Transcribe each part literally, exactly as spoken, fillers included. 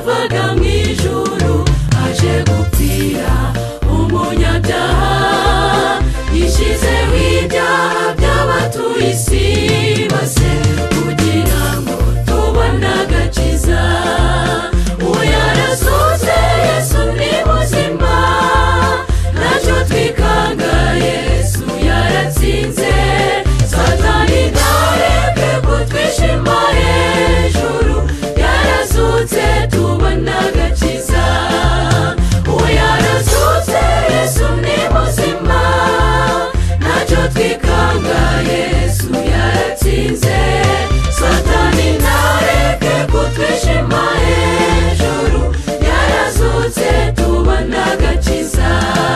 yavaga mu ijuru aje gupfira umunyabyaha yishyizeho ibyaha by'abatuye isi bose kugira ngo tubone agakiza. uwo yarazutse Yesu ni muzima ntacyo twikanga Yesu yaratsinze Satani ntareke kutwishima hejuru yarazutse tubona agakiza. uwo yarazutse Yesu ni muzima ntacyo twikanga Yesu yaratsinze Satani ntareke kutwishima hejuru yarazutse tubona agakiza.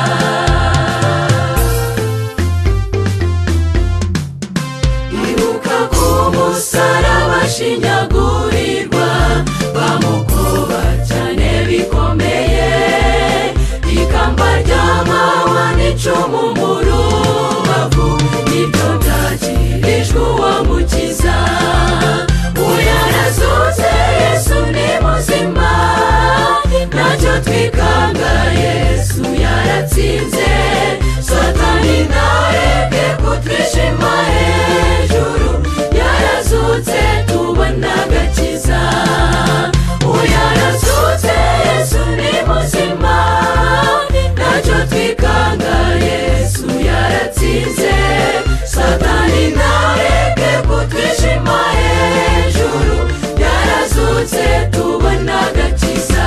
ibuka ku musaraba ashinyagurirwa bamukoba cyane bikomeye ikamba ry'amahwa n'icumu mu rubavu nibyo byakirijwe uwamukiza. uwo yarazutse Yesu ni muzima ntacyo twikanga Yesu yaratsinze Satani ntareke kutwishima hejuru yarazutse tubona agakiza. uwo yarazutse Yesu ni muzima ntacyo twikanga Yesu yaratsinze Satani ntareke kutwishima hejuru yarazutse tubona agakiza.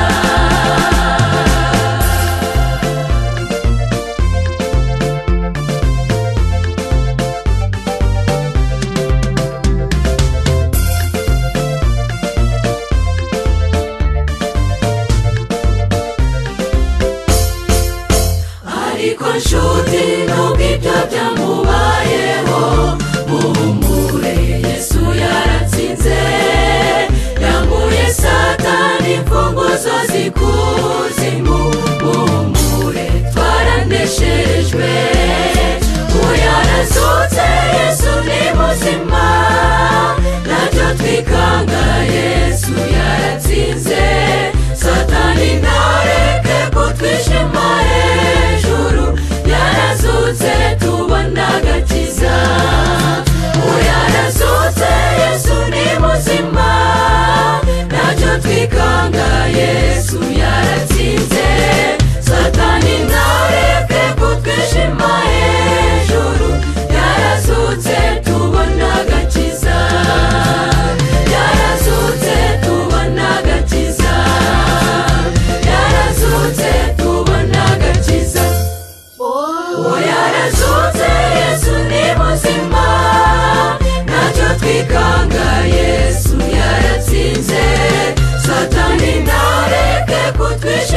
ariko nshuti nubwo ibyo byamubayeho muhumure Yesu yaratsinze yambuye Satani imfunguzo z'ikuzimu. muhumure twaranesherejwe. uwo yarazutse Yesu ni muzima ntacyo twikanga Yesu yaratsinze Satani ntareke kutwishima hejuru yarazutse tubona agakiza. uwo yarazutse Yesu ni muzima ntacyo twikanga Yesu yaratsinze Satani ntareke kutwishima hejuru yarazutse tubona agakiza. yarazutse tubona agakiza. yarazutse tubona agakiza. uwo yarazutse Yesu ni muzima ntacyo twikanga Yesu yaratsinze Satani ntareke kutwishima